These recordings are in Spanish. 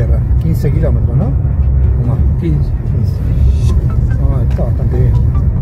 tierra. 15 kilómetros, ¿no? ¿O más? 15. No, está bastante bien.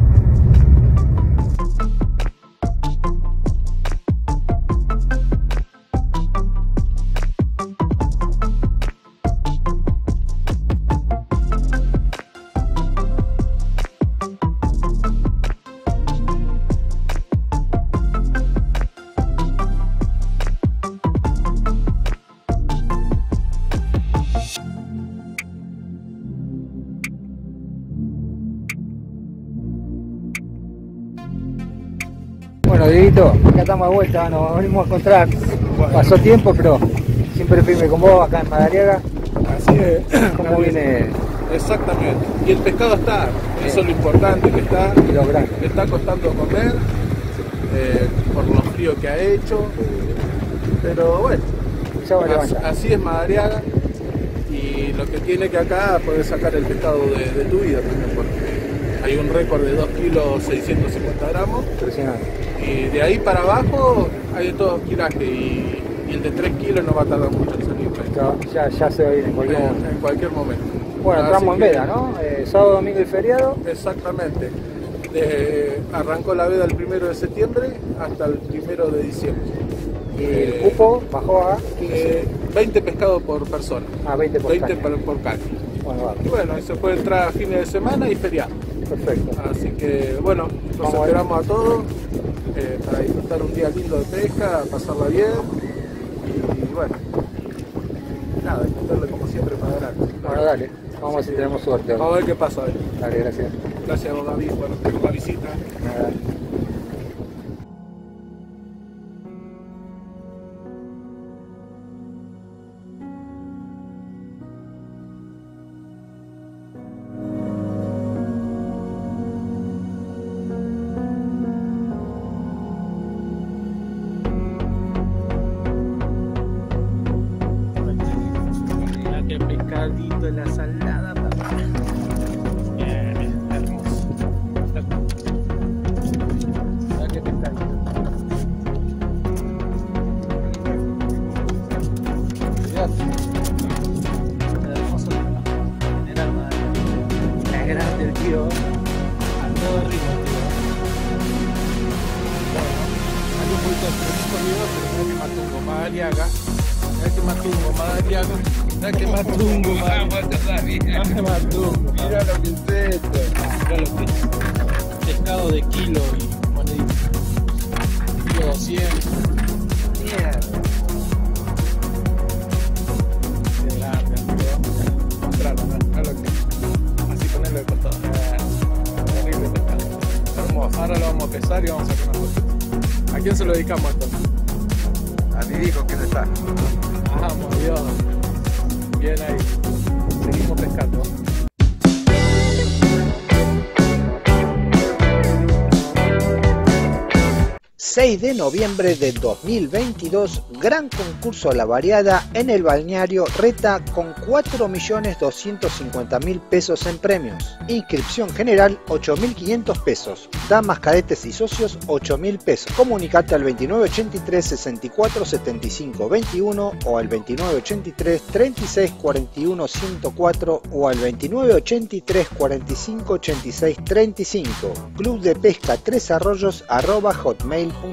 Bueno, Dieguito, acá estamos de vuelta, nos venimos a encontrar. Pasó tiempo, pero siempre firme con vos acá en Madariaga. Así es. ¿Cómo viene? Exactamente. Y el pescado está, eso es lo importante, que está. Y lo grande. Le está costando comer, por lo frío que ha hecho. Pero bueno, Ya va a levantar. así es Madariaga. Y lo que tiene que acá poder sacar el pescado de tu vida también, porque hay un récord de 2 kilos 650 gramos. Impresionante. Y de ahí para abajo hay de todo kilaje y el de 3 kilos no va a tardar mucho en salir. Ya se va a ir en cualquier momento. En cualquier momento. Bueno, entramos en veda, ¿no? Sábado, domingo y feriado. Exactamente. Arrancó la veda el 1 de septiembre hasta el 1 de diciembre. Y el cupo bajó a 15. 20 pescados por persona. 20 por 20 caña. por caña. Bueno, vale. Y bueno, ahí se puede entrar a fines de semana y feriado. Perfecto. Así que bueno, los Vamos esperamos a todos para disfrutar un día lindo de pesca, pasarla bien y bueno, nada, disfrutarlo como siempre para adelante. Bueno, dale. Vamos a ver si tenemos suerte. Vamos a ver qué pasa hoy. Dale, gracias. Gracias a vos, David, por la visita. Nada. Qué pescadito en la salada, papá. Bien, hermoso. Mira qué pescadito. Hermoso. Era más grande el tío. A todo rico, tío. Algo muy conmigo, pero mira que matungo, Madariaga. Mira que matungo, Madariaga. Mira que matungo, matungo. Mira lo que es esto. Mira lo que es. Pescado de kilo y monedita. Kilo 200. Mierda. Qué grande, tío. Mostrarlo, ¿no? Lo que... Así ponerlo de costado. Terrible pescado. Hermoso. Ahora lo vamos a pesar y vamos a sacar una foto. ¿A quién se lo dedicamos esto? A mi hijo, ¿qué le está? Vamos, Dios. Bien ahí. Seguimos pescando. 6 de noviembre de 2022, gran concurso La Variada en el balneario Reta con 4.250.000 pesos en premios. Inscripción general 8.500 pesos. Damas, cadetes y socios 8.000 pesos. Comunicate al 2983 64 75 21 o al 2983 36 41 104 o al 2983 45 86 35. Club de Pesca Tres Arroyos @hotmail.com.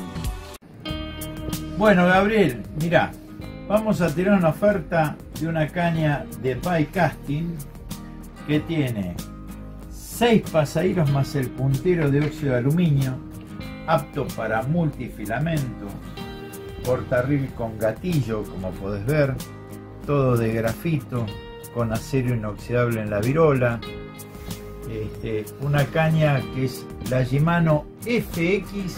Bueno, Gabriel, mirá, vamos a tirar una oferta de una caña de By Casting que tiene 6 pasahilos más el puntero de óxido de aluminio, apto para multifilamento, portarril con gatillo, como podés ver, todo de grafito, con acero inoxidable en la virola, una caña que es la Shimano FX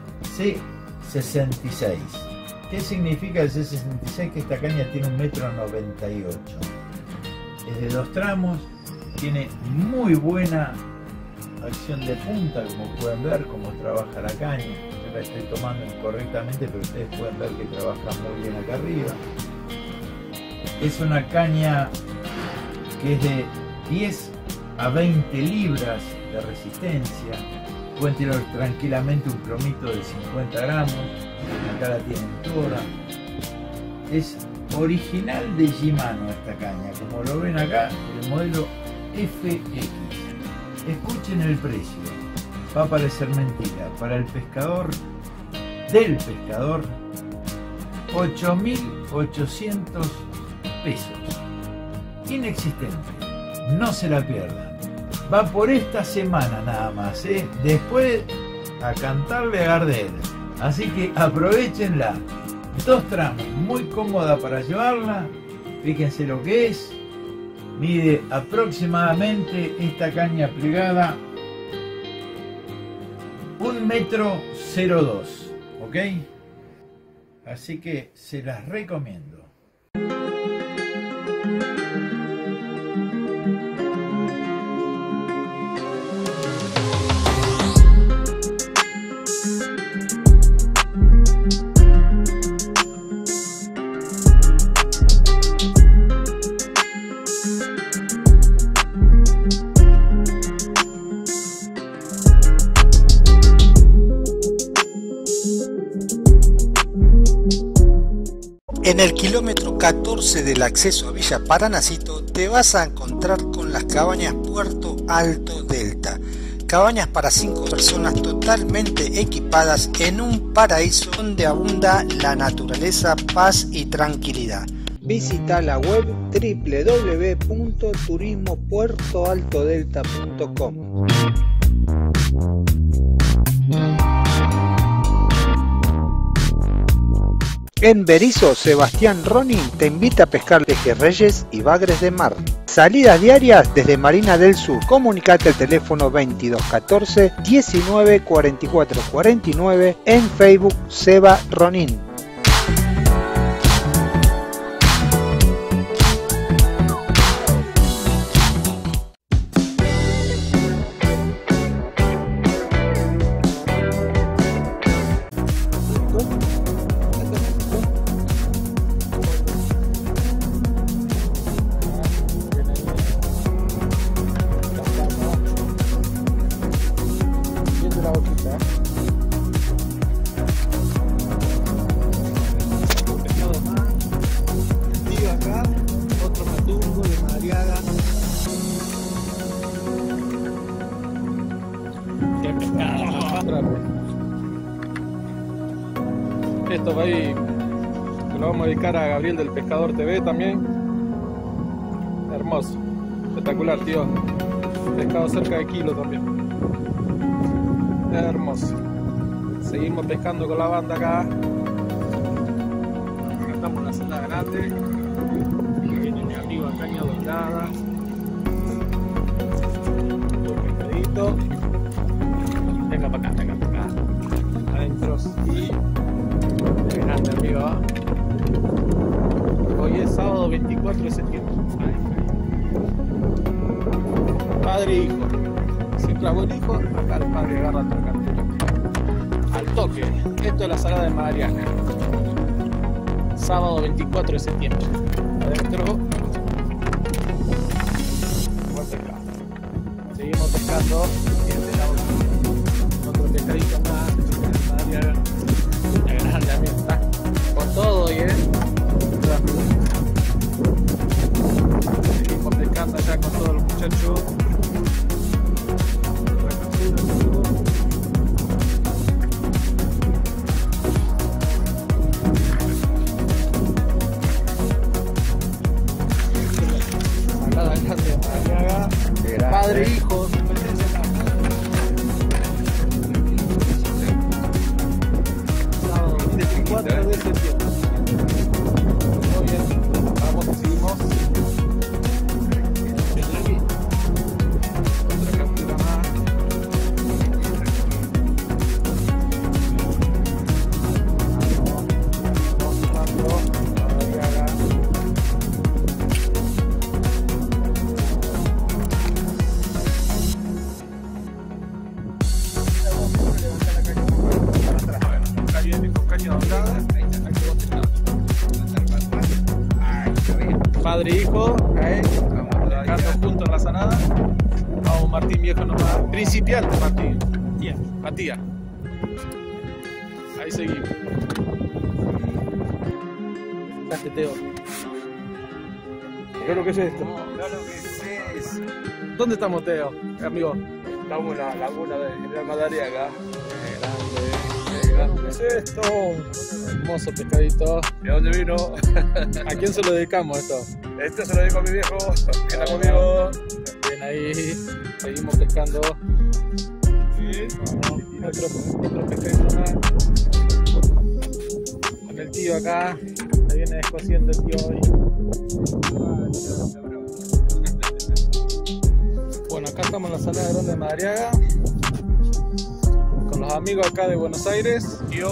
C66. ¿Qué significa el C66? Que esta caña tiene 1,98 m. Es de 2 tramos, tiene muy buena acción de punta, como pueden ver, cómo trabaja la caña. Yo la estoy tomando incorrectamente, pero ustedes pueden ver que trabaja muy bien acá arriba. Es una caña que es de 10 a 20 libras de resistencia. Pueden tirar tranquilamente un plomito de 50 gramos. Acá la tienen toda. Es original de Shimano esta caña, como lo ven acá, el modelo FX. Escuchen el precio, va a parecer mentira, para el pescador, del pescador, 8.800 pesos, inexistente, no se la pierdan, va por esta semana nada más, después a cantarle a Gardel, así que aprovechenla. 2 tramos, muy cómoda para llevarla, fíjense lo que es, mide aproximadamente esta caña plegada 1,02 m, ¿ok? Así que se las recomiendo. En el kilómetro 14 del acceso a Villa Paranacito te vas a encontrar con las cabañas Puerto Alto Delta. Cabañas para 5 personas totalmente equipadas en un paraíso donde abunda la naturaleza, paz y tranquilidad. Visita la web www.turismopuertoaltodelta.com. En Berisso, Sebastián Ronin te invita a pescar pejerreyes y bagres de mar. Salidas diarias desde Marina del Sur. Comunicate al teléfono 2214 19 44 49 en Facebook Seba Ronin. Esto va ahí, que lo vamos a dedicar a Gabriel del Pescador TV también. Hermoso, espectacular, tío. Pescado cerca de kilo también. Hermoso. Seguimos pescando con la banda acá. Acá estamos en la celda grande. Aquí viene mi amigo a caña doblada. Un pescadito. Venga para acá, venga para acá. Adentro sí. De grande, amigo. Hoy es sábado 24 de septiembre. Padre e hijo. Se clavó el hijo, acá el padre agarra otra captura. Al toque. Esto es la Salada de Madariaga. Sábado 24 de septiembre. Adentro. Buen pescado. Seguimos pescando. Y este lado otro pescadito más. Madariaga. La grande, amigo. Está con todo y seguimos pescando allá con todos los muchachos. Salada grande de Madariaga. Padre e hijo. Sábado 24 de septiembre. Muy bien. Vamos, seguimos. Otra captura más. Vamos cerrando. Madariaga. Acá viene con caña doblada. Padre e hijo, pescando juntos en la sanada. Vamos, Martín viejo nomás. Principiante Martín. Matías. Ahí seguimos. sacaste, Teo? ¿Qué es lo que es esto? Claro que sí. ¿Dónde estamos, Teo? Amigo. Estamos en la laguna de General Madariaga. ¿Qué es esto? Hermoso pescadito. ¿De dónde vino? ¿A quién se lo dedicamos esto? Esto se lo digo a mi viejo, que está conmigo. Bien ahí, seguimos pescando. Sí. Otro pescadito más. Con el tío acá. Se viene descosiendo el tío hoy. Bueno, acá estamos en la Salada Grande de Madariaga. Con los amigos acá de Buenos Aires. Yo.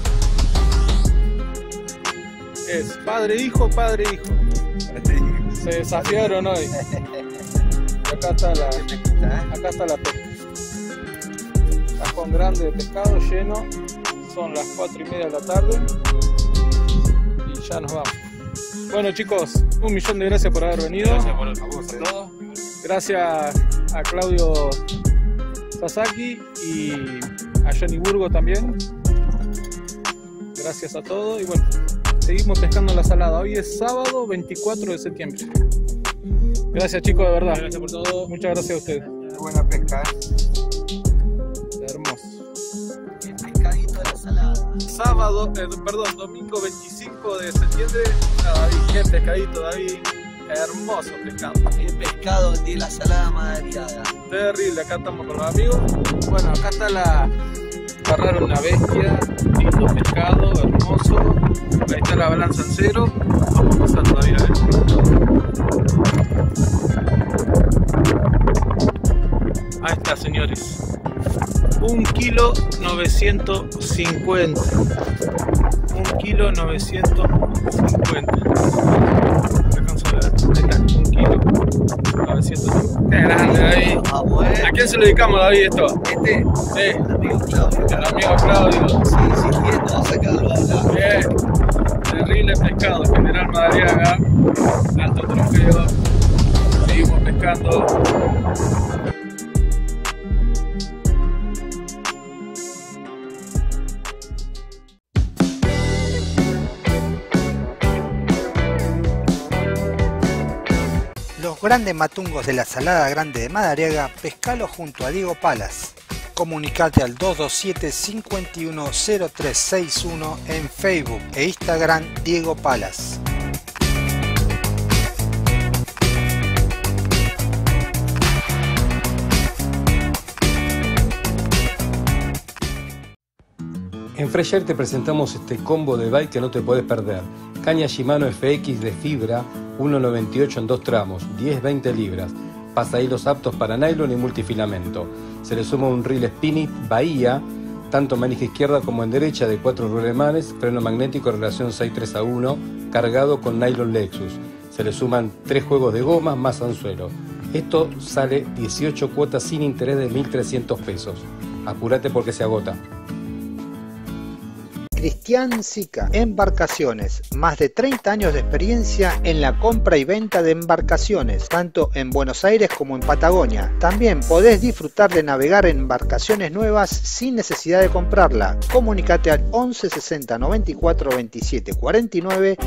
Es padre, hijo, padre, hijo. Se desafiaron hoy. Y acá está la pesca. Cajón grande de pescado lleno. Son las 4:30 de la tarde. Y ya nos vamos. Bueno, chicos, 1.000.000 de gracias por haber venido. Gracias por el favor, por todo. Gracias a Claudio Sasaki y a Johnny Burgo también. Gracias a todos y bueno, seguimos pescando la salada. Hoy es sábado 24 de septiembre. Gracias, chicos, de verdad. Gracias por todo. Muchas gracias a ustedes. Buena pesca. Hermoso. El pescadito de la salada. Domingo 25 de septiembre. David, qué pescadito, David. Hermoso pescado. El pescado de la salada Madariaga. Terrible, acá estamos con los amigos. Bueno, acá está agarraron una bestia, lindo pescado, hermoso. Ahí está la balanza en cero. Vamos a pasar todavía a ver. Ahí está, señores. 1,950 kilos. 1,950 kilos. Alcanzo a ver. Ahí está, 1,950. Qué grande, David. ¿A quién se lo dedicamos, David, esto? Sí. El amigo Claudio. El amigo Claudio. Sí, insistiendo a sacarlo a hablar. Bien. Terrible pescado, General Madariaga. Alto trofeo. Seguimos pescando. Los grandes matungos de la Salada Grande de Madariaga, pescalo junto a Diego Palas. Comunicate al 227-510361 en Facebook e Instagram Diego Palas. En Fresher te presentamos este combo de bike que no te podés perder. Caña Shimano FX de fibra, 1,98 en 2 tramos, 10-20 libras. Pasahilos aptos para nylon y multifilamento. Se le suma un reel Spinit Bahía, tanto manija izquierda como en derecha, de 4 rulemanes, freno magnético relación 6-3-1, cargado con nylon Lexus. Se le suman 3 juegos de gomas más anzuelo. Esto sale 18 cuotas sin interés de 1.300 pesos. Apúrate porque se agota. Cristian Sica, Embarcaciones, más de 30 años de experiencia en la compra y venta de embarcaciones, tanto en Buenos Aires como en Patagonia. También podés disfrutar de navegar en embarcaciones nuevas sin necesidad de comprarla. Comunicate al 11 60 94 27 49,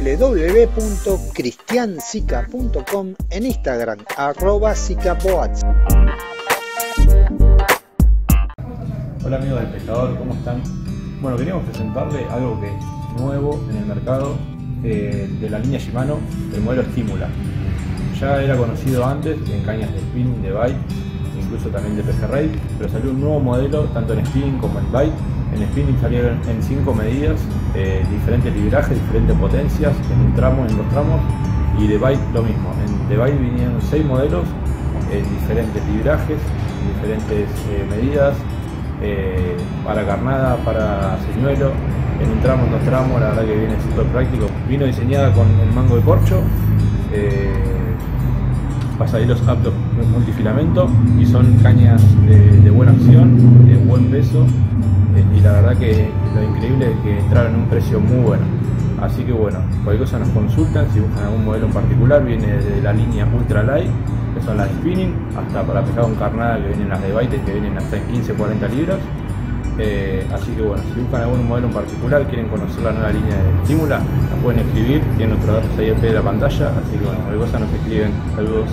www.cristiansica.com, en Instagram @sicaboats. Hola amigos del pescador, ¿cómo están? Bueno, queríamos presentarle algo que es nuevo en el mercado de la línea Shimano, el modelo Stimula. Ya era conocido antes en cañas de spinning, de bite, incluso también de pejerrey, pero salió un nuevo modelo tanto en spinning como en bite. En spinning salieron en 5 medidas, diferentes librajes, diferentes potencias, en un tramo, en 2 tramos, y de bite lo mismo. De bite vinieron 6 modelos en diferentes librajes, en diferentes medidas. Para carnada, para señuelo, en un tramo, en 2 tramos, la verdad que viene súper práctico. Vino diseñada con el mango de corcho, pasahilos aptos multifilamento, y son cañas de buena acción, de buen peso, y la verdad que lo increíble es que entraron en un precio muy bueno. Así que bueno, cualquier cosa nos consultan, si buscan algún modelo en particular, viene de la línea Ultra Light, que son las de spinning, hasta para pescar con carnada, que vienen las de bite, que vienen hasta en 15-40 libras. Así que bueno, si buscan algún modelo en particular, quieren conocer la nueva línea de Stimula, la pueden escribir, tienen nuestros datos ahí al pie de la pantalla, así que bueno, cualquier cosa nos escriben. Saludos.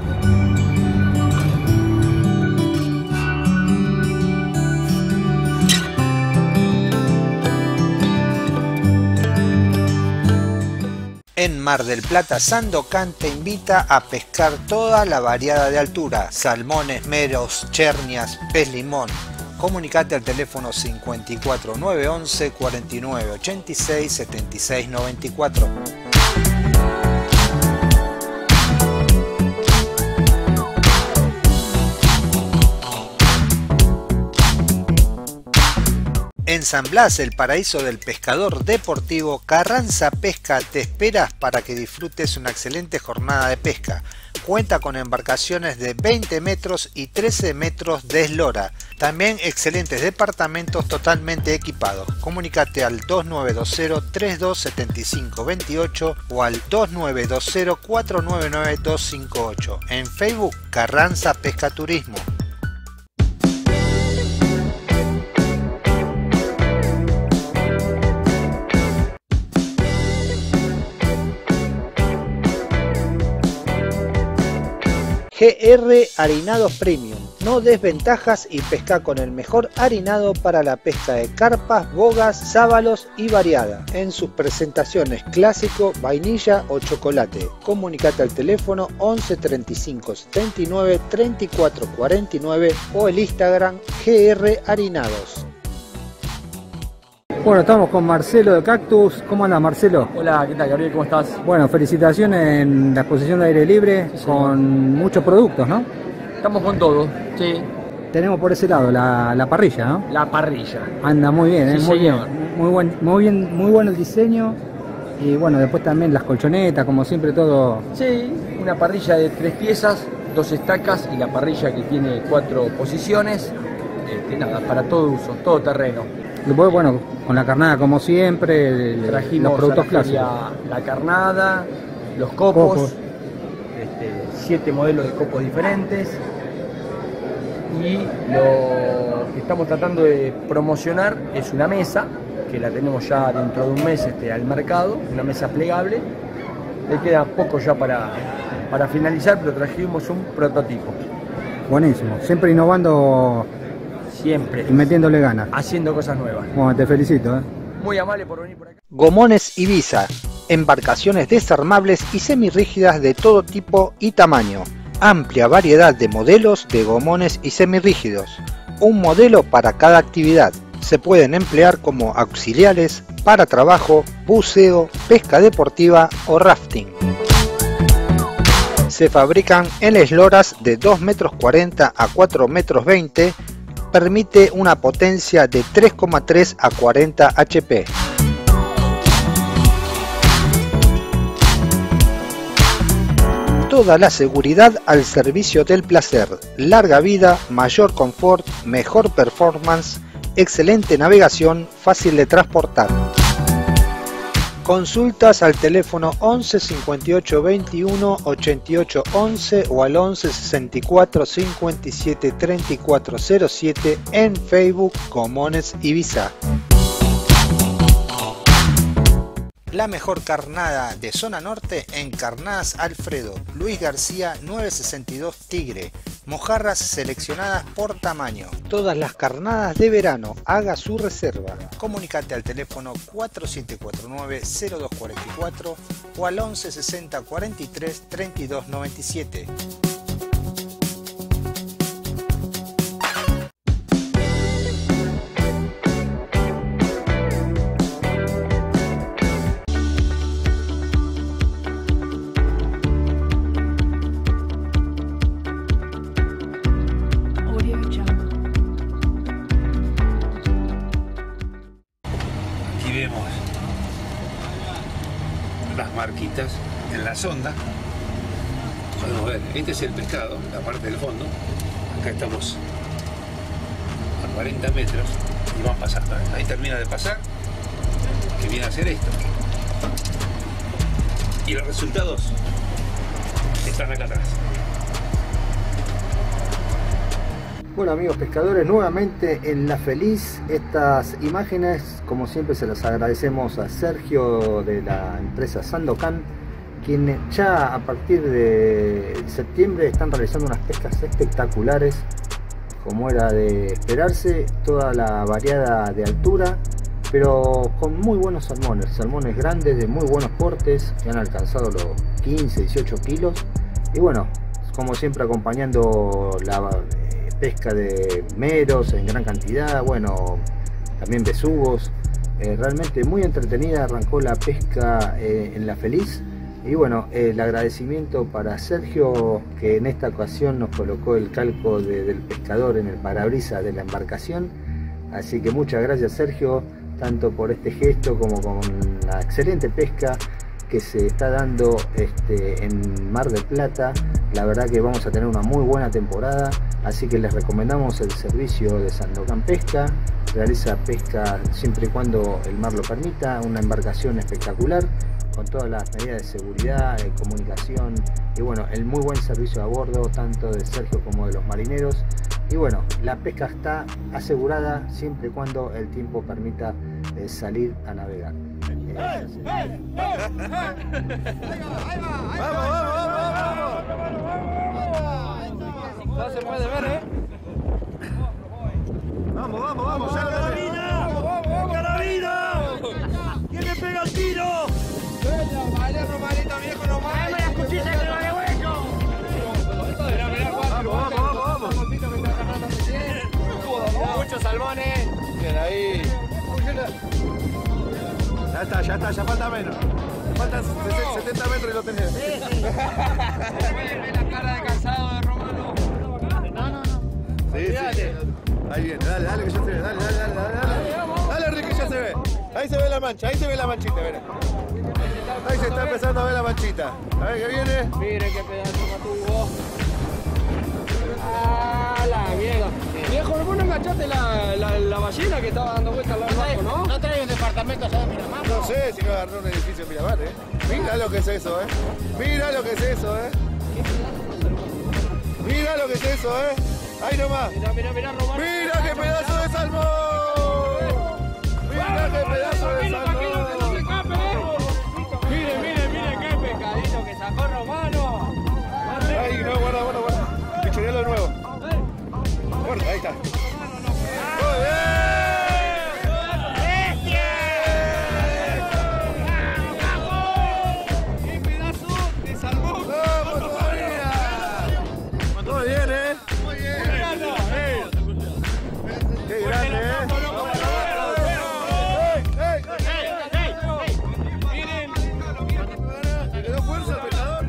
En Mar del Plata, Sandocan te invita a pescar toda la variedad de altura: salmones, meros, chernias, pez limón. Comunicate al teléfono 54 911 49 86 76 94. En San Blas, el paraíso del pescador deportivo, Carranza Pesca te espera para que disfrutes una excelente jornada de pesca. Cuenta con embarcaciones de 20 metros y 13 metros de eslora. También excelentes departamentos totalmente equipados. Comunícate al 2920-327528 o al 2920-499-258. En Facebook, Carranza Pesca Turismo. GR Harinados Premium. No des ventajas y pesca con el mejor harinado para la pesca de carpas, bogas, sábalos y variada. En sus presentaciones clásico, vainilla o chocolate. Comunicate al teléfono 11 35 79 34 49 o el Instagram GR Harinados. Bueno, estamos con Marcelo de Cactus. ¿Cómo anda, Marcelo? Hola, ¿qué tal, Gabriel? ¿Cómo estás? Bueno, felicitaciones en la exposición de aire libre, Sí, con muchos productos, ¿no? Estamos con todo, sí. Tenemos por ese lado la parrilla, ¿no? La parrilla. Anda muy bien, Sí, muy señor. bien. Muy bueno el diseño. Y bueno, después también las colchonetas, como siempre, todo. Sí, una parrilla de 3 piezas, 2 estacas y la parrilla que tiene 4 posiciones. Nada, para todo uso, todo terreno. Después, bueno, con la carnada como siempre, Trajimos los productos a la feria clásicos. la carnada, los copos, 7 modelos de copos diferentes. Y lo que estamos tratando de promocionar es una mesa, que la tenemos ya dentro de un mes al mercado, una mesa plegable. Le queda poco ya para finalizar, pero trajimos un prototipo. Buenísimo, siempre innovando Siempre y metiéndole ganas. haciendo cosas nuevas. Bueno, te felicito, ¿eh? Muy amable por venir por acá. Gomones Ibiza. Embarcaciones desarmables y semirrígidas de todo tipo y tamaño. Amplia variedad de modelos de gomones y semirrígidos. Un modelo para cada actividad. Se pueden emplear como auxiliares para trabajo, buceo, pesca deportiva o rafting. Se fabrican en esloras de 2,40 metros a 4,20 metros. Permite una potencia de 3,3 a 40 HP. Toda la seguridad al servicio del placer, larga vida, mayor confort, mejor performance, excelente navegación, fácil de transportar. Consultas al teléfono 11 58 21 88 11 o al 11 64 57 34 07 en Facebook Gomones Ibiza. La mejor carnada de zona norte en Carnadas Alfredo, Luis García 962 Tigre, mojarras seleccionadas por tamaño. Todas las carnadas de verano, haga su reserva. Comunicate al teléfono 4749-0244 o al 11 60 43 32 97. Marquitas en la sonda. Podemos ver, este es el pescado, la parte del fondo. Acá estamos a 40 metros y van pasando. Ahí termina de pasar, que viene a ser esto. Y los resultados están acá atrás. Bueno amigos pescadores, nuevamente en La Feliz. Estas imágenes, como siempre, se las agradecemos a Sergio de la empresa Sandokan, quienes ya a partir de septiembre están realizando unas pescas espectaculares, como era de esperarse, toda la variada de altura, pero con muy buenos salmones grandes de muy buenos portes que han alcanzado los 15, 18 kilos. Y bueno, como siempre, acompañando la pesca de meros en gran cantidad, bueno, también besugos. Realmente muy entretenida arrancó la pesca en La Feliz. Y bueno, el agradecimiento para Sergio, que en esta ocasión nos colocó el calco del pescador en el parabrisas de la embarcación. Así que muchas gracias Sergio, tanto por este gesto como con la excelente pesca que se está dando en Mar del Plata. La verdad que vamos a tener una muy buena temporada, así que les recomendamos el servicio de Sandokan Pesca. Realiza pesca siempre y cuando el mar lo permita, una embarcación espectacular con todas las medidas de seguridad, de comunicación y bueno, el muy buen servicio a bordo tanto de Sergio como de los marineros. Y bueno, la pesca está asegurada siempre y cuando el tiempo permita salir a navegar. No se puede ver, Vamos, ¡carabina! ¿Quién me pega el tiro? Vale, Romarito, viejo, nomás. ¡Dame las cuchillas que no vale hueco! Vamos. Muchos salmones. Bien, ahí. Ya está, ya falta menos. Faltan 70 metros y lo tenés. Ve la cara de cansado de Romano. No. Sí. Ahí viene, dale, que ya se ve, dale. Dale, Enrique, ya se ve. Ahí se ve la mancha, ahí se ve la manchita, verá. Ahí se está empezando a ver la manchita. A ver, ¿qué viene? Mire qué pedazo matuvo. ¡Ah, la mierda! Viejo, ¿vos no enganchaste la ballena que estaba dando vueltas al barco, no? ¿No trae un departamento allá de Miramar? No sé si no agarró un edificio en Miramar, Mira lo que es eso, Mira lo que es eso, Mira lo que es eso, Ahí nomás. Mira, Román. Mira qué pedazo de salmón. Mira qué pedazo de salmón. Mire qué pescadito que sacó Romano. Ahí, no, guarda. Pichonealo de nuevo. Guarda, ahí está. Muy bien. ¡Qué pedazo de salmón! ¡Vamos todavía! Muy bien, Muy bien. ¡Qué grande, Miren. ¿Le dio fuerza al pescador?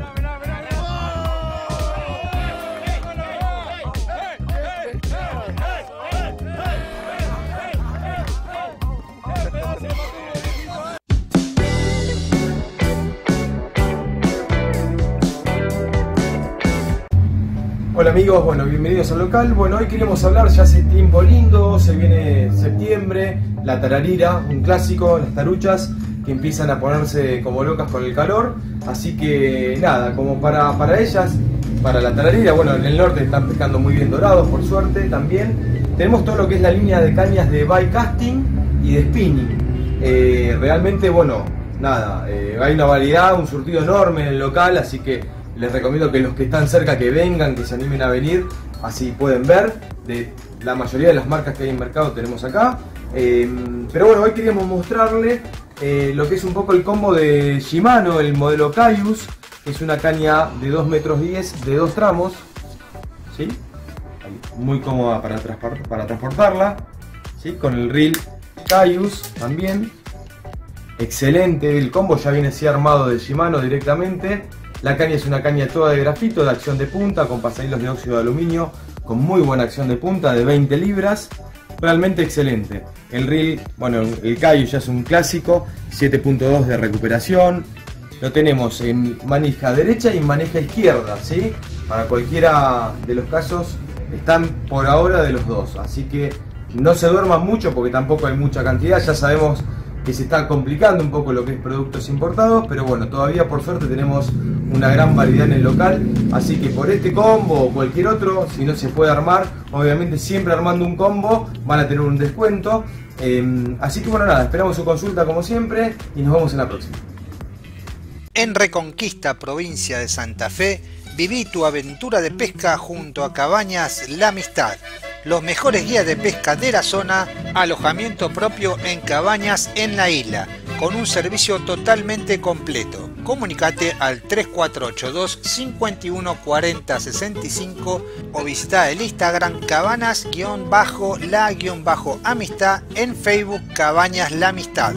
Hola amigos, bueno, bienvenidos al local. Bueno, hoy queremos hablar, ya hace tiempo lindo, se viene septiembre, la tararira, un clásico, las taruchas que empiezan a ponerse como locas con el calor. Así que nada, como para ellas, para la tararira, bueno, en el norte están pescando muy bien dorados, por suerte también. Tenemos todo lo que es la línea de cañas de bait casting y de spinning. Realmente, bueno, nada, hay una variedad, un surtido enorme en el local, así que les recomiendo que los que están cerca que vengan, que se animen a venir, así pueden ver. De la mayoría de las marcas que hay en mercado tenemos acá. Pero bueno, hoy queríamos mostrarle lo que es un poco el combo de Shimano, el modelo Caius, que es una caña de 2,10 metros de 2 tramos, ¿sí? Muy cómoda para transportarla, ¿sí? Con el reel Caius también. Excelente, el combo ya viene así armado de Shimano directamente. La caña es una caña toda de grafito, de acción de punta, con pasahilos de óxido de aluminio, con muy buena acción de punta, de 20 libras. Realmente excelente. El reel, bueno, el Caius ya es un clásico, 7.2 de recuperación. Lo tenemos en manija derecha y en manija izquierda, ¿sí? Para cualquiera de los casos están por ahora de los dos. Así que no se duerman mucho porque tampoco hay mucha cantidad. Ya sabemos que se está complicando un poco lo que es productos importados, pero bueno, todavía por suerte tenemos una gran variedad en el local, así que por este combo o cualquier otro, si no se puede armar, obviamente siempre armando un combo van a tener un descuento. Así que bueno, nada, esperamos su consulta como siempre y nos vemos en la próxima. En Reconquista, provincia de Santa Fe, viví tu aventura de pesca junto a Cabañas La Amistad. Los mejores guías de pesca de la zona, alojamiento propio en cabañas en la isla, con un servicio totalmente completo. Comunicate al 3482 51 40 65 o visita el Instagram cabanas-la-amistad, en Facebook Cabañas La Amistad.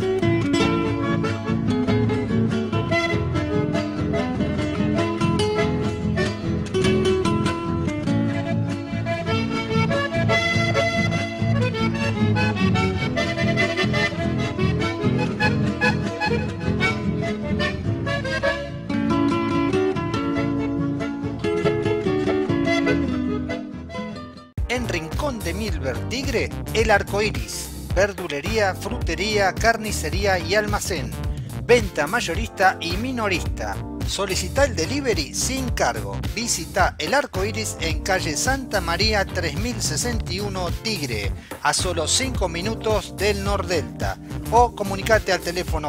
En Rincón de Milver Tigre, El Arco Iris. Verdulería, frutería, carnicería y almacén. Venta mayorista y minorista. Solicita el delivery sin cargo. Visita El Arco Iris en calle Santa María 3061 Tigre, a solo 5 minutos del Nordelta. O comunicate al teléfono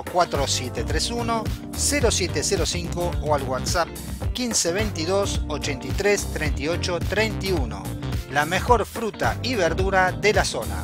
4731-0705 o al WhatsApp 1522 83 38 31. La mejor fruta y verdura de la zona.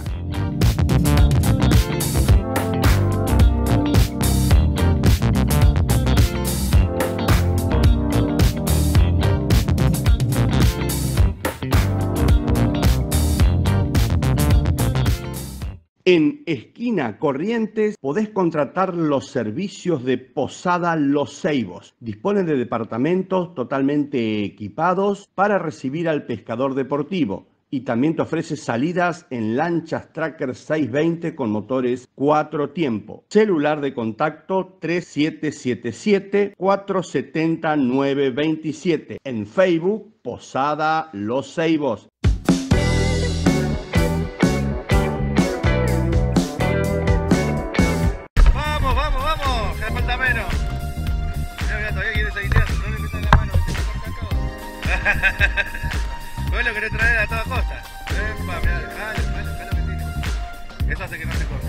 En Esquina Corrientes podés contratar los servicios de Posada Los Ceibos. Disponen de departamentos totalmente equipados para recibir al pescador deportivo. Y también te ofrece salidas en lanchas Tracker 620 con motores 4 tiempo. Celular de contacto 3777-470-927. En Facebook, Posada Los Ceibos. Vos lo querés traer a toda costa. Epa, mirá, lo que tiene. Eso hace que no se corte.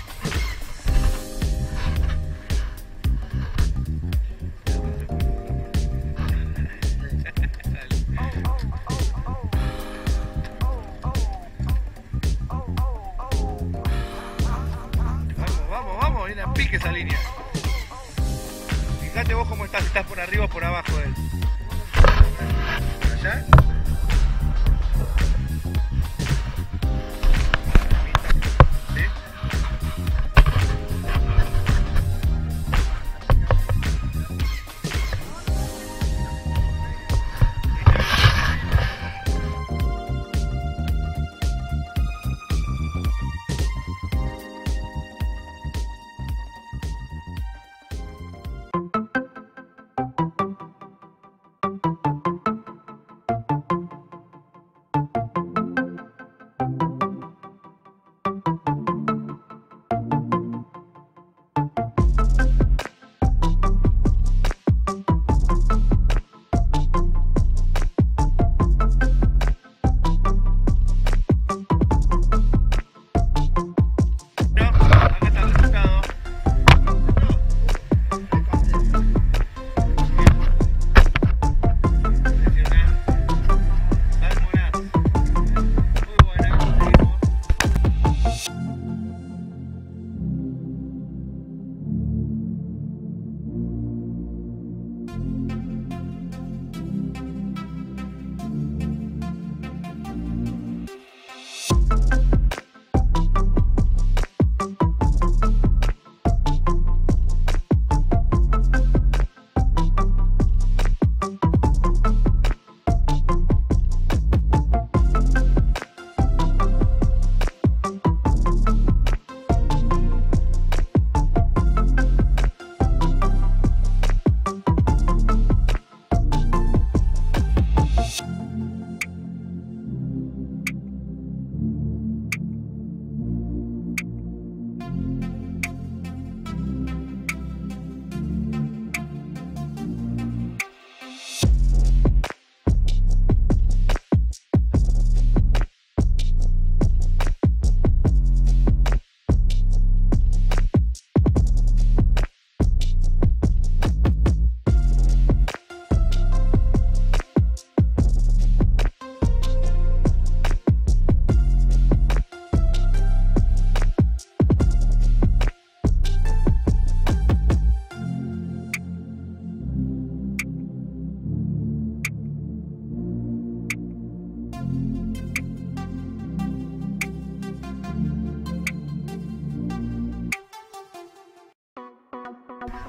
Vamos, viene a pique esa línea. Fíjate vos cómo estás, si estás por arriba o por abajo de él. ¿Allá?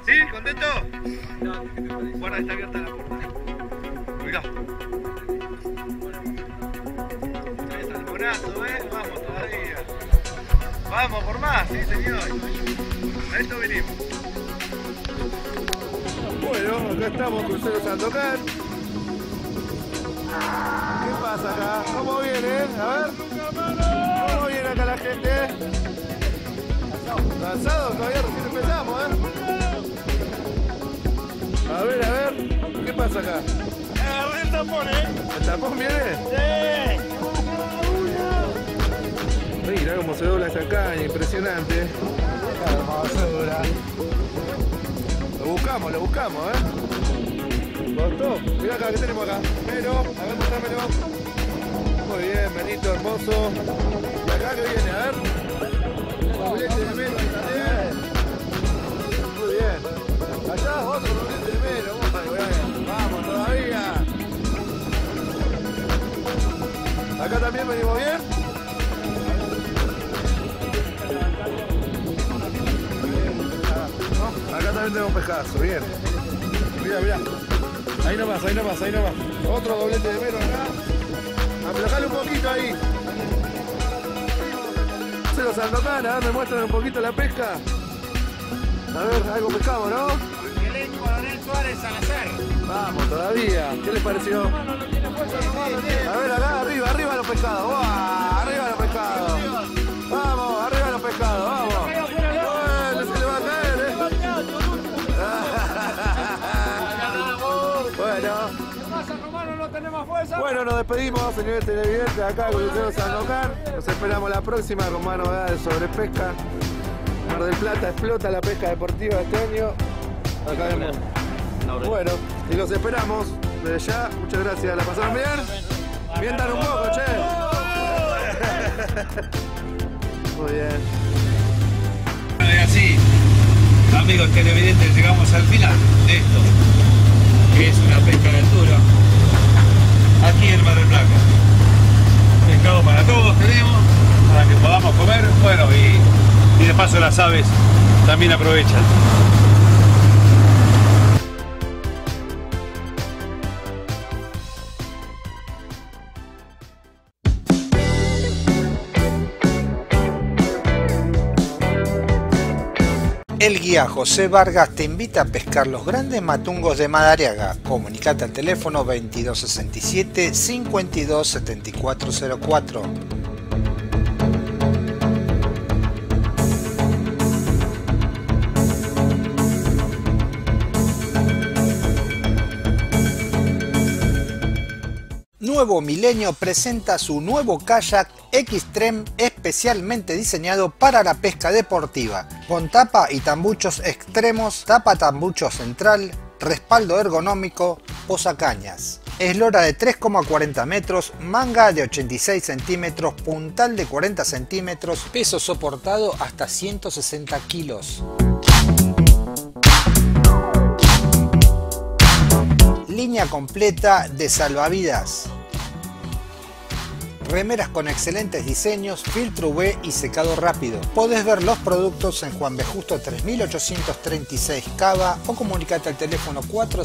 ¿Sí? ¿Contento? Guarda, está abierta la puerta. Mirá. Ahí está el brazo, Vamos todavía. Vamos por más, sí señor. A esto venimos. Bueno, acá estamos, Crucero Sandokan. ¿Qué pasa acá? ¿Cómo viene? A ver. ¿Cómo viene acá la gente? ¿Cansado? Todavía recién empezamos, A ver. ¿Qué pasa acá? El tapón, ¿El tapón viene? Sí. Mira cómo se dobla esa caña, impresionante. Lo buscamos, ¿Costó? Mirá acá, ¿qué tenemos acá? Mero, a ver, mostrámelo. Muy bien, Benito, hermoso. ¿Y acá qué viene? A ver. Doblete de Mero también. Muy bien. Allá otro doblete de Mero. Vamos todavía. Acá también venimos bien. Acá también tenemos pescazo, bien. Mirá. Ahí nomás. Otro doblete de Mero acá. Aflojale un poquito ahí. Se los Sandokan, a ver, me muestran un poquito la pesca. A ver, algo pescamos, ¿no? Coronel Suárez Salazar. Vamos, todavía. ¿Qué les pareció? A ver, acá, arriba los pescados. ¡Buah! Arriba los pescados. Vamos, arriba los pescados, vamos. Bueno, se le va a caer, Bueno, nos despedimos, señores televidentes, acá con Crucero Sandokan. Nos esperamos la próxima con más novedades sobre pesca. Mar del Plata explota la pesca deportiva este año. Acá vemos. Bueno, y los esperamos desde ya. Muchas gracias. ¿La pasaron bien? Mientan un poco, che. Muy bien. Bueno, y así, amigos televidentes, llegamos al final de esto, que es una pesca de altura, aquí en Mar del Plata. Pescado para todos tenemos, para que podamos comer, bueno, y de paso las aves también aprovechan. El guía José Vargas te invita a pescar los grandes matungos de Madariaga. Comunicate al teléfono 2267 527404. Nuevo Milenio presenta su nuevo kayak Xtreme especialmente diseñado para la pesca deportiva, con tapa y tambuchos extremos, tapa tambucho central, respaldo ergonómico, posacañas. Eslora de 3,40 metros, manga de 86 centímetros, puntal de 40 centímetros, peso soportado hasta 160 kilos. Línea completa de salvavidas. Remeras con excelentes diseños, filtro UV y secado rápido. Podés ver los productos en Juan B. Justo 3836 Cava o comunicate al teléfono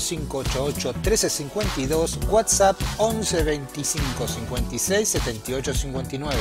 4588-1352, WhatsApp 11 25 56 78 59.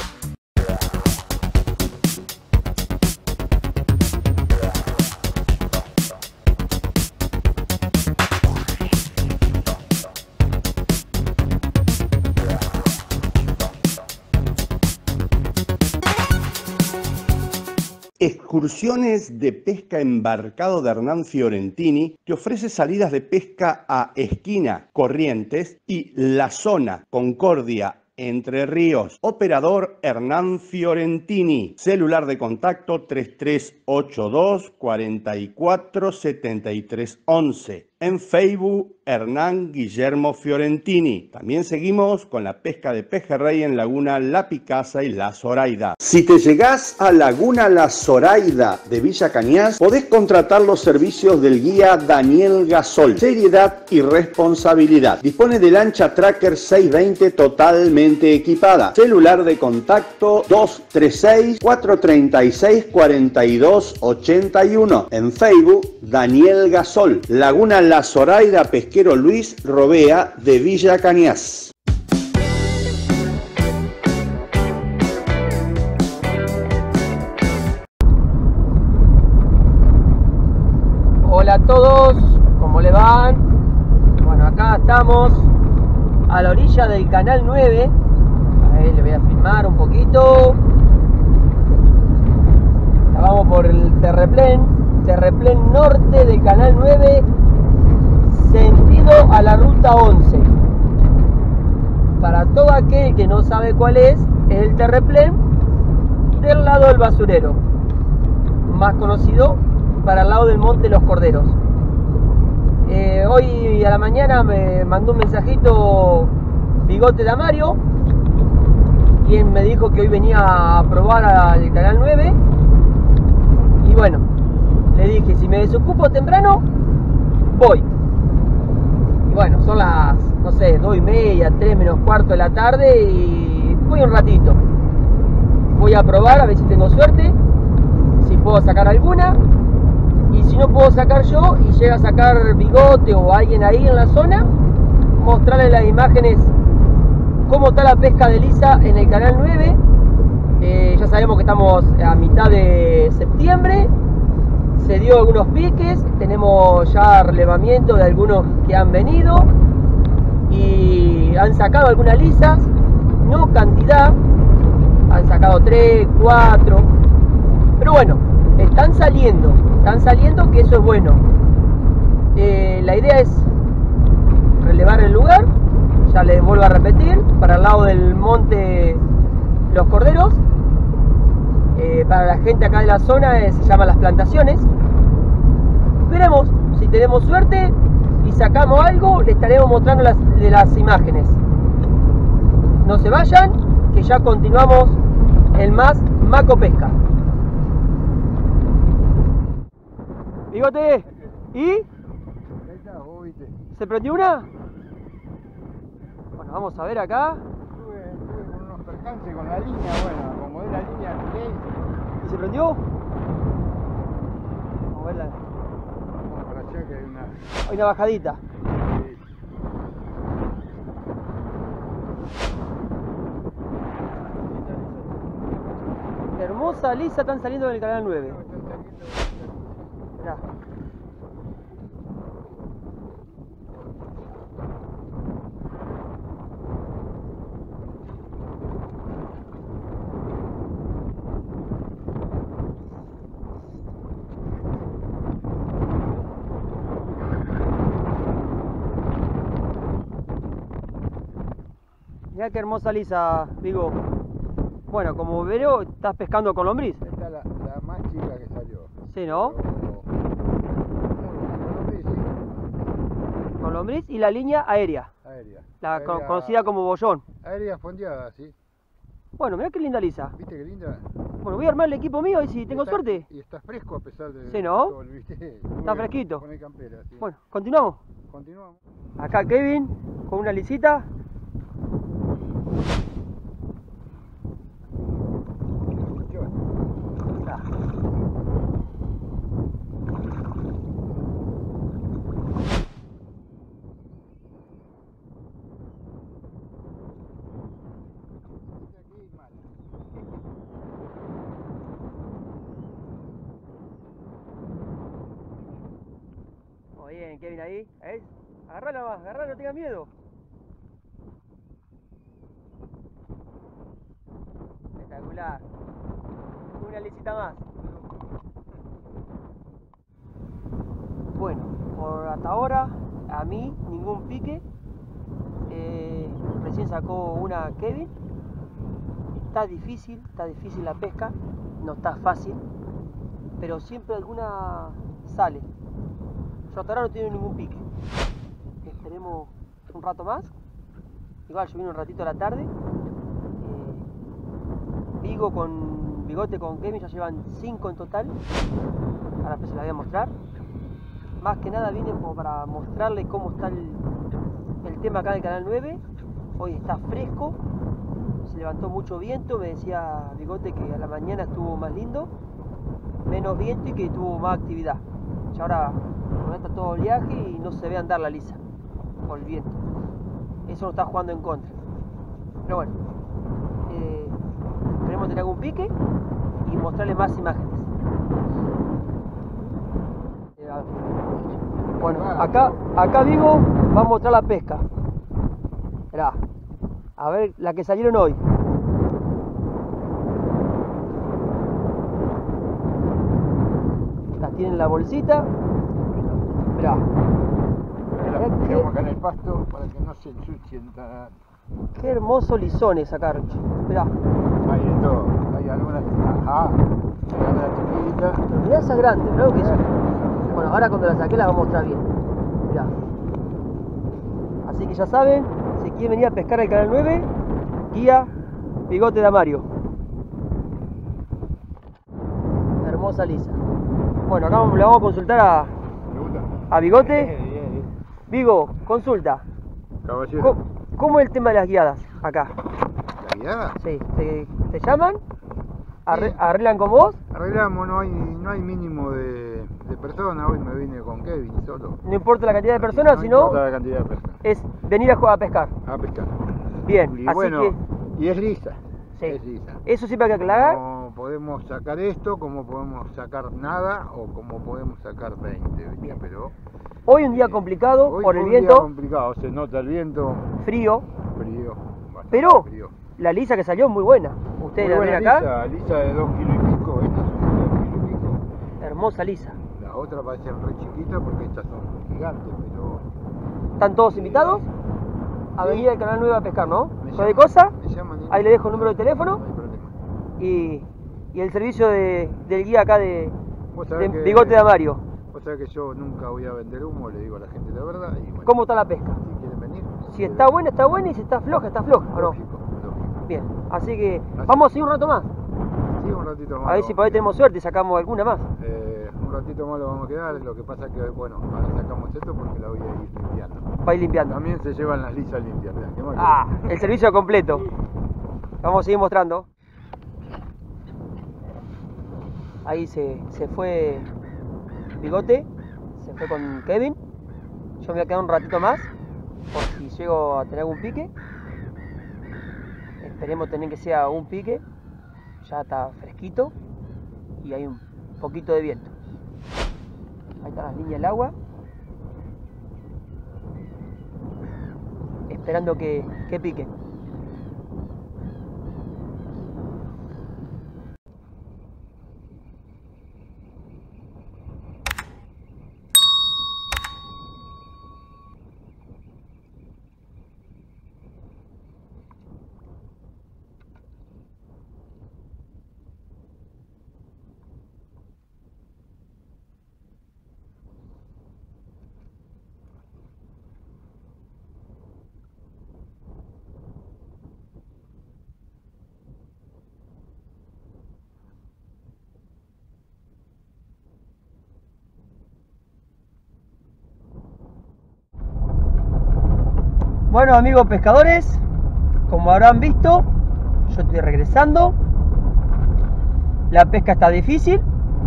Excursiones de pesca embarcado de Hernán Fiorentini te ofrece salidas de pesca a Esquina, Corrientes y La Zona, Concordia, Entre Ríos. Operador Hernán Fiorentini. Celular de contacto 3382 44 73 11. En Facebook, Hernán Guillermo Fiorentini. También seguimos con la pesca de pejerrey en Laguna La Picasa y La Zoraida. Si te llegás a Laguna La Zoraida de Villa Cañas, podés contratar los servicios del guía Daniel Gasol. Seriedad y responsabilidad. Dispone de lancha Tracker 620 totalmente equipada. Celular de contacto 236-436-4281. En Facebook, Daniel Gasol. Laguna La Zoraida, pesquero Luis Robea de Villa Cañas. Hola a todos, ¿cómo le van? Bueno, acá estamos a la orilla del canal 9. Ahí le voy a filmar un poquito. Ya vamos por el terreplén norte del canal 9, sentido a la ruta 11. Para todo aquel que no sabe cuál es el terreplén del lado del basurero, más conocido para el lado del Monte Los Corderos. Hoy a la mañana me mandó un mensajito Bigote de Amario, quien me dijo que hoy venía a probar al canal 9. Y bueno, le dije, si me desocupo temprano, voy. Y bueno, son las, no sé, 2:30, 3 menos cuarto de la tarde y voy un ratito. Voy a probar a ver si tengo suerte, si puedo sacar alguna. Y si no puedo sacar yo y llega a sacar Bigote o alguien ahí en la zona, mostrarle las imágenes cómo está la pesca de lisa en el canal 9. Ya sabemos que estamos a mitad de septiembre. Se dio algunos piques, tenemos ya relevamiento de algunos que han venido y han sacado algunas lisas, no cantidad, han sacado 3, 4, pero bueno, están saliendo, que eso es bueno. La idea es relevar el lugar, ya les vuelvo a repetir, para el lado del Monte Los Corderos. Para la gente acá de la zona se llama Las Plantaciones. Veremos si tenemos suerte y sacamos algo, les estaremos mostrando las imágenes. No se vayan, que ya continuamos el más Maco Pesca. Bigote, ¿y? ¿Se prendió una? Bueno, vamos a ver acá. Estuve con unos percances con la línea, bueno, acomodé la línea, tiré. ¿Y se prendió? Vamos a verla. Vamos para allá que hay una bajadita. Sí. Hermosa lisa, están saliendo del canal 9. Mirá. Mirá qué hermosa lisa, Vigo. Bueno, como veo, estás pescando con lombriz. Esta es la más chica que salió. Sí, ¿no? Con lombriz y la línea aérea. La conocida como bollón. Aérea fondeada, sí. Bueno, mirá qué linda lisa. ¿Viste qué linda? Bueno, voy a armar el equipo mío y si tengo suerte. Y está fresco a pesar de... Sí, ¿no? Sol, ¿viste? Está fresquito. Poner campera, sí. Bueno, continuamos. Continuamos. Acá Kevin con una lisita. Muy bien, Kevin ahí. Agarrala más, agarrala, no tengas miedo. Espectacular. Una lisita más. Bueno, por hasta ahora, a mí ningún pique. Recién sacó una Kevin. Está difícil la pesca. No está fácil. Pero siempre alguna sale. Yo hasta ahora no tiene ningún pique. Esperemos un rato más. Igual yo vine un ratito a la tarde. Bigote con Kevin ya llevan 5 en total. Ahora pues se la voy a mostrar. Más que nada vine como para mostrarles cómo está el tema acá en el canal 9. Hoy está fresco. Se levantó mucho viento. Me decía Bigote que a la mañana estuvo más lindo. Menos viento y que tuvo más actividad. Y ahora está todo oleaje y no se ve andar la lisa por el viento. Eso nos está jugando en contra. Pero bueno, esperemos tener algún pique y mostrarles más imágenes. Bueno, acá Vigo va a mostrar la pesca. Mirá, a ver la que salieron hoy. Las tienen en la bolsita. Mirá. Quedamos acá en el pasto para que no se ensucien tan. Qué hermoso lisones sacaron. Mirá. Hay de todo. Hay algunas. Ajá. Hay algunas chiquitas. Pero mirá esas grandes, ¿no? Que bueno, ahora cuando las saqué las vamos a mostrar bien. Mirá. Así que ya saben, si quieren venir a pescar al canal 9, guía Bigote de Amario. Hermosa lisa. Bueno, acá le vamos a consultar a Bigote. Vigo, consulta. Caballero. ¿Cómo es el tema de las guiadas acá? ¿La guiada? Sí, ¿te llaman? ¿Arreglan con vos? Arreglamos, no hay mínimo de personas. Hoy me vine con Kevin solo. No importa la cantidad de personas, no sino importa la cantidad de personas. Es venir a pescar. A pescar. Bien, Y así bueno, que y es lisa. sí. Es lisa. Eso siempre hay que aclarar. No podemos sacar esto, como podemos sacar nada o como podemos sacar 20. ¿Viste? Pero hoy un día complicado hoy por el fue un viento. día complicado, se nota el viento. Frío. Bastante Pero frío. la lisa que salió es muy buena. Ustedes la ven acá. Lisa de 2 kilos y pico, estas son de 2 kilos y pico. Hermosa lisa. Las otras parecen re chiquitas porque estas son gigantes, pero. ¿Están todos invitados? A Sí. venir al canal 9 a pescar, ¿no? Me Cualquier llaman, cosa, me llaman ahí le dejo el número de teléfono No hay problema. y el servicio del guía acá de Vos sabés que- Bigote de Amario. Vos sabés que yo nunca voy a vender humo, le digo a la gente la verdad. Y bueno, ¿Cómo está la pesca? si quieren venir. Si está buena y si está floja, ¿o no? Lógico. Bien, así que vamos a seguir un rato más. Sí, un ratito más. A ver si por ahí tenemos suerte y sacamos alguna más. Un ratito más lo vamos a quedar, lo que pasa es que, bueno, ahora sacamos esto porque la voy a ir limpiando. Va a ir limpiando. También se llevan las lisas limpias, mirá, qué mal que- Ah, el servicio completo. Vamos a seguir mostrando. Ahí se fue Bigote, se fue con Kevin. Yo me voy a quedar un ratito más, por si llego a tener algún pique. Esperemos tener que sea un pique. Ya está fresquito y hay un poquito de viento. Ahí están las líneas del agua. Esperando que pique. Bueno, amigos pescadores, como habrán visto, yo estoy regresando. La pesca está difícil.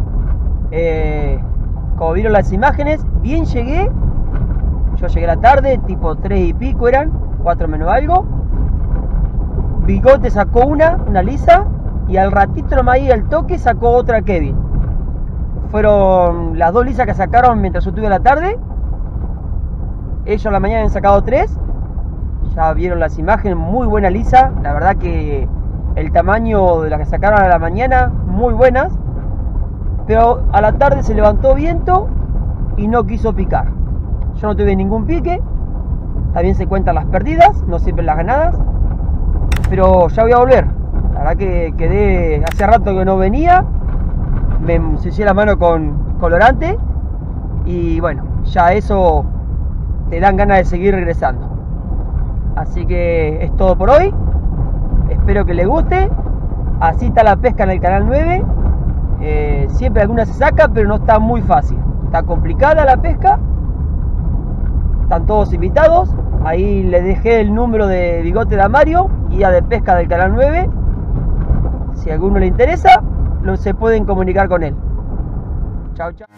Como vieron las imágenes, bien llegué. Yo llegué a la tarde, tipo 3 y pico eran, 4 menos algo. Bigote sacó una lisa, y al ratito nomás ahí al toque sacó otra Kevin. Fueron las 2 lisas que sacaron mientras yo estuve a la tarde. Ellos a la mañana han sacado 3. Ya vieron las imágenes, muy buena lisa. La verdad que el tamaño de las que sacaron a la mañana, muy buenas. Pero a la tarde se levantó viento y no quiso picar. Yo no tuve ningún pique. También se cuentan las perdidas, no siempre las ganadas. Pero ya voy a volver. La verdad que quedé hace rato que no venía. Me ensucié la mano con colorante. Y bueno, ya eso te dan ganas de seguir regresando. Así que es todo por hoy. Espero que les guste. Así está la pesca en el canal 9. Siempre alguna se saca, pero no está muy fácil. Está complicada la pesca. Están todos invitados. Ahí les dejé el número de Bigote de Amario, guía de pesca del canal 9. Si a alguno le interesa, se pueden comunicar con él. Chao, chao.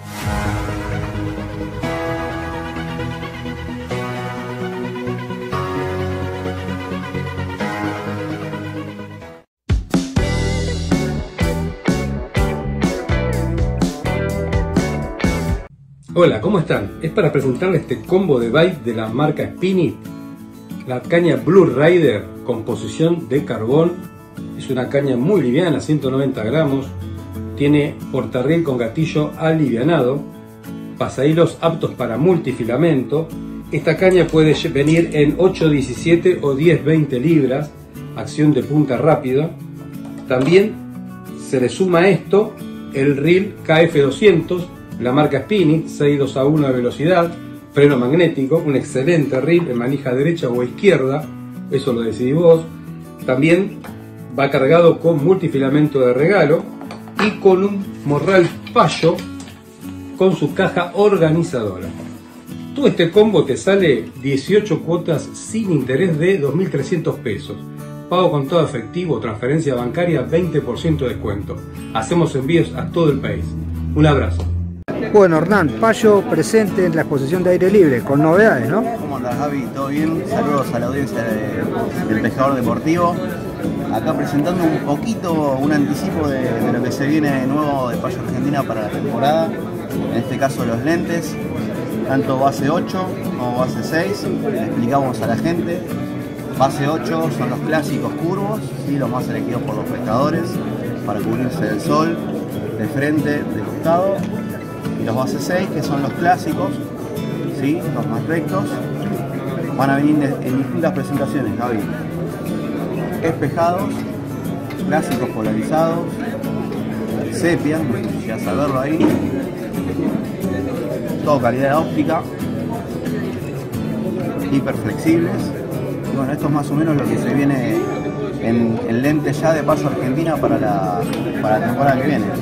Hola, ¿cómo están? Es para presentarles este combo de bait de la marca Spinit, la caña Blue Rider, composición de carbón. Es una caña muy liviana, 190 gramos, tiene portarril con gatillo alivianado, pasahilos aptos para multifilamento. Esta caña puede venir en 8-17 o 10-20 libras, acción de punta rápido. También se le suma a esto el reel KF200, la marca Spinit, 6-2-1 de velocidad, freno magnético, un excelente reel en manija derecha o izquierda, eso lo decidí vos. También va cargado con multifilamento de regalo y con un morral Payo con su caja organizadora. Todo este combo te sale 18 cuotas sin interés de 2.300 pesos. Pago con todo efectivo, transferencia bancaria, 20% de descuento. Hacemos envíos a todo el país. Un abrazo. Bueno, Hernán, Payo presente en la exposición de aire libre, con novedades, ¿no? ¿Cómo andás, Gaby? ¿Todo bien? Saludos a la audiencia del Pescador Deportivo. Acá presentando un poquito, un anticipo de lo que se viene nuevo de Payo Argentina para la temporada. En este caso los lentes, tanto base 8 como base 6. Le explicamos a la gente. Base 8 son los clásicos curvos, ¿sí? Los más elegidos por los pescadores para cubrirse del sol, de frente, de costado. Y los base 6, que son los clásicos, ¿sí? Los más rectos, van a venir en distintas presentaciones, Gaby. Espejados, clásicos polarizados, sepia, ya saberlo ahí, todo calidad óptica, hiperflexibles. Y bueno, esto es más o menos lo que se viene en lentes ya de Payo Argentina para la temporada que viene.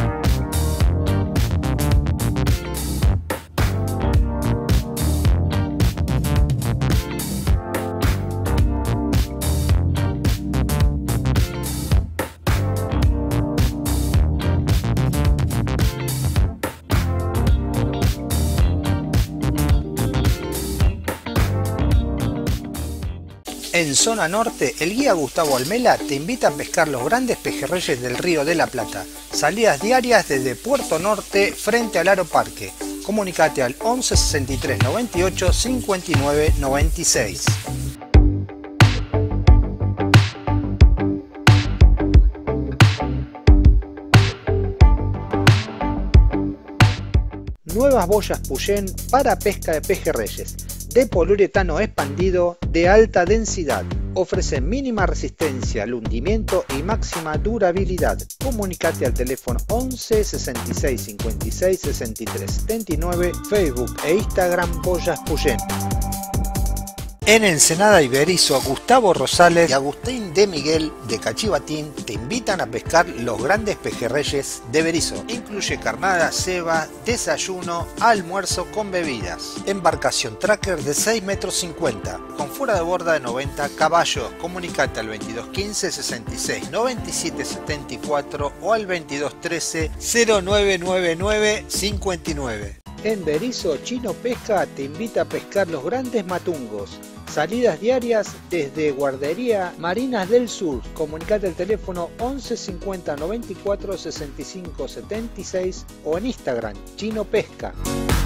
En zona norte, el guía Gustavo Almela te invita a pescar los grandes pejerreyes del Río de la Plata. Salidas diarias desde Puerto Norte frente al Aro Parque. Comunicate al 11 63 98 59 96. Nuevas boyas Puyén para pesca de pejerreyes. De poliuretano expandido de alta densidad. Ofrece mínima resistencia al hundimiento y máxima durabilidad. Comunicate al teléfono 11 66 56 63 79, Facebook e Instagram Boyas Puyén. En Ensenada y Berisso, Gustavo Rosales y Agustín de Miguel de Cachivatín te invitan a pescar los grandes pejerreyes de Berisso. Incluye carnada, ceba, desayuno, almuerzo con bebidas. Embarcación tracker de 6,50 metros, con fuera de borda de 90 caballos. Comunicate al 2215 66 97 74 o al 2213 0999 59. En Berisso, Chino Pesca te invita a pescar los grandes matungos. Salidas diarias desde Guardería Marinas del Sur. Comunicate al teléfono 11 50 94 65 76 o en Instagram Chino Pesca.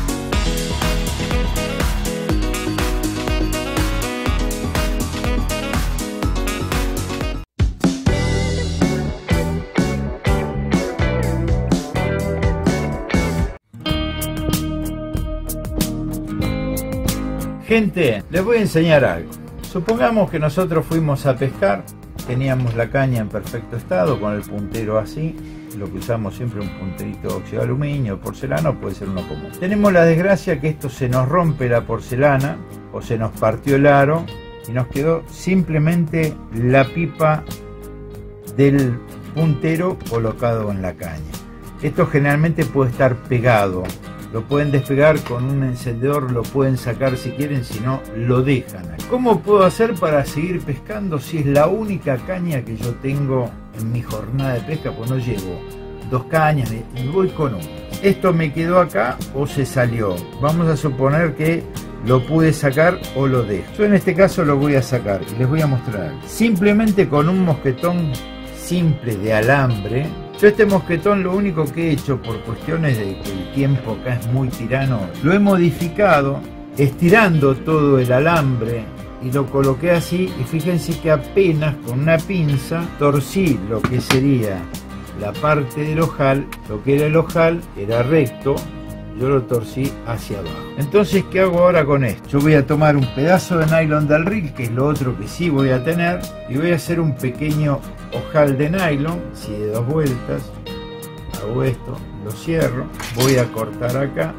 Gente, les voy a enseñar algo. Supongamos que nosotros fuimos a pescar, teníamos la caña en perfecto estado, con el puntero así, lo que usamos siempre, un punterito óxido de aluminio, porcelana, o puede ser uno común. Tenemos la desgracia que esto se nos rompe la porcelana o se nos partió el aro y nos quedó simplemente la pipa del puntero colocado en la caña. Esto generalmente puede estar pegado, lo pueden despegar con un encendedor, lo pueden sacar si quieren, si no lo dejan. ¿Cómo puedo hacer para seguir pescando si es la única caña que yo tengo en mi jornada de pesca? Pues no llevo 2 cañas y voy con una. Esto me quedó acá o se salió. Vamos a suponer que lo pude sacar o lo dejo. Yo en este caso lo voy a sacar y les voy a mostrar. Simplemente con un mosquetón simple de alambre. Yo este mosquetón lo único que he hecho, por cuestiones de que el tiempo acá es muy tirano, lo he modificado estirando todo el alambre y lo coloqué así, y fíjense que apenas con una pinza torcí lo que sería la parte del ojal. Lo que era el ojal era recto, yo lo torcí hacia abajo. Entonces, ¿qué hago ahora con esto? Yo voy a tomar un pedazo de nylon del reel, que es lo otro que sí voy a tener, y voy a hacer un pequeño ojal de nylon, si de 2 vueltas. Hago esto, lo cierro, voy a cortar acá.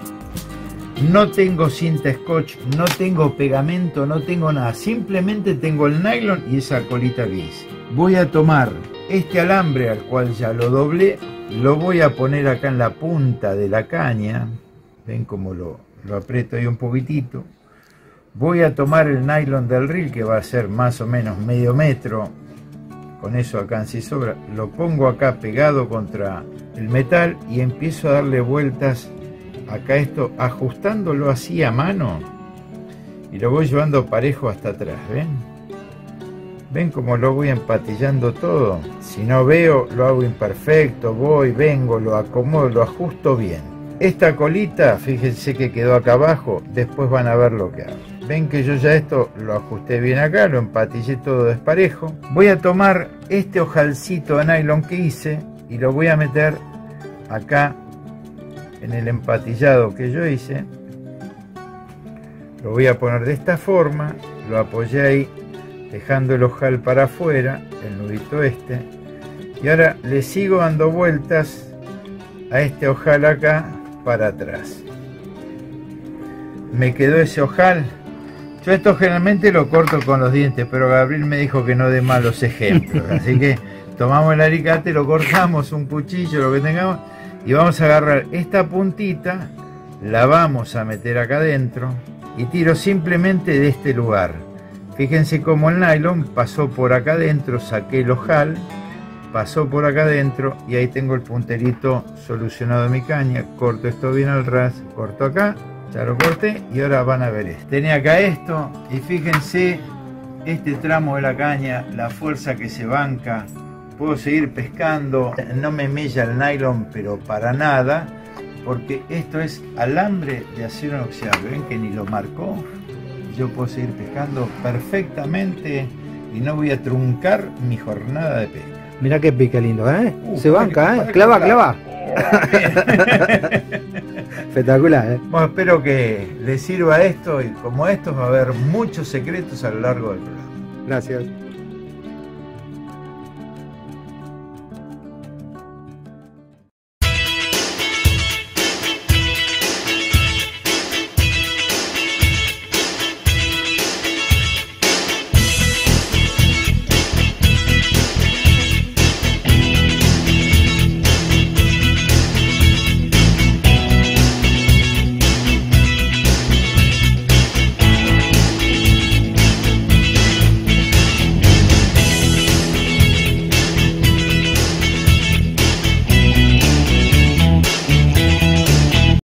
No tengo cinta scotch, no tengo pegamento, no tengo nada, simplemente tengo el nylon y esa colita que hice. Voy a tomar este alambre, al cual ya lo doblé, lo voy a poner acá en la punta de la caña. Ven cómo lo aprieto ahí un poquitito. Voy a tomar el nylon del reel, que va a ser más o menos medio metro. Con eso acá en sí sobra. Lo pongo acá pegado contra el metal y empiezo a darle vueltas acá esto, ajustándolo así a mano. Y lo voy llevando parejo hasta atrás, ¿ven? ¿Ven cómo lo voy empatillando todo? Si no veo, lo hago imperfecto, voy, vengo, lo acomodo, lo ajusto bien. Esta colita, fíjense que quedó acá abajo, después van a ver lo que hago. Ven que yo ya esto lo ajusté bien acá, lo empatillé todo desparejo. Voy a tomar este ojalcito de nylon que hice y lo voy a meter acá en el empatillado que yo hice. Lo voy a poner de esta forma, lo apoyé ahí, dejando el ojal para afuera, el nudito este, y ahora le sigo dando vueltas a este ojal acá para atrás. Me quedó ese ojal. Yo esto generalmente lo corto con los dientes, pero Gabriel me dijo que no dé malos ejemplos, así que tomamos el alicate, lo cortamos, un cuchillo, lo que tengamos, y vamos a agarrar esta puntita, la vamos a meter acá adentro y tiro simplemente de este lugar. Fíjense cómo el nylon pasó por acá adentro, saqué el ojal, pasó por acá adentro y ahí tengo el punterito solucionado de mi caña. Corto esto bien al ras, corto acá, ya lo corté y ahora van a ver esto. Tenía acá esto y fíjense este tramo de la caña, la fuerza que se banca. Puedo seguir pescando, no me mella el nylon, pero para nada, porque esto es alambre de acero inoxidable. Ven que ni lo marcó. Yo puedo seguir pescando perfectamente y no voy a truncar mi jornada de pesca. Mirá qué pica lindo, ¿eh? Se banca, ¿eh? Clava, clava. Espectacular, ¿eh? Bueno, espero que les sirva esto, y como estos va a haber muchos secretos a lo largo del programa. Gracias.